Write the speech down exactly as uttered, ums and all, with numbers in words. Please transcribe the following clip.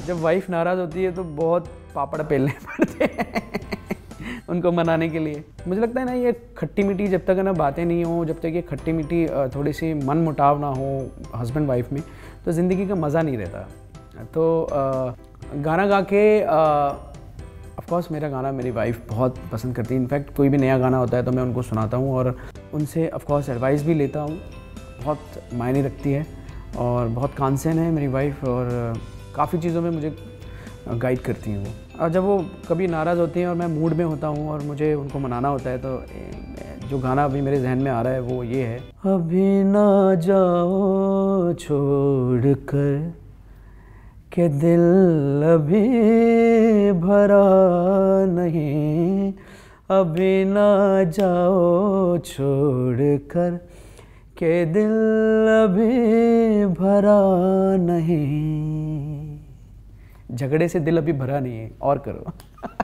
जब वाइफ नाराज़ होती है तो बहुत पापड़ पेलने पड़ते हैं उनको मनाने के लिए। मुझे लगता है ना, ये खट्टी मीठी जब तक है ना बातें नहीं हो, जब तक ये खट्टी मीठी थोड़ी सी मन मुटाव ना हो हस्बैंड वाइफ में, तो ज़िंदगी का मज़ा नहीं रहता। तो आ, गाना गा के ऑफ कोर्स मेरा गाना मेरी वाइफ बहुत पसंद करती है। इनफैक्ट कोई भी नया गाना होता है तो मैं उनको सुनाता हूँ और उनसे ऑफ कोर्स एडवाइस भी लेता हूँ। बहुत मायने रखती है और बहुत कांसेन है मेरी वाइफ, और काफ़ी चीज़ों में मुझे गाइड करती हैं वो। और जब वो कभी नाराज़ होती हैं और मैं मूड में होता हूँ और मुझे उनको मनाना होता है, तो जो गाना अभी मेरे जहन में आ रहा है वो ये है। अभी ना जाओ छोड़ कर के दिल अभी भरा नहीं, अभी ना जाओ छोड़ कर के दिल अभी भरा नहीं। झगड़े से दिल अभी भरा नहीं है, और करो।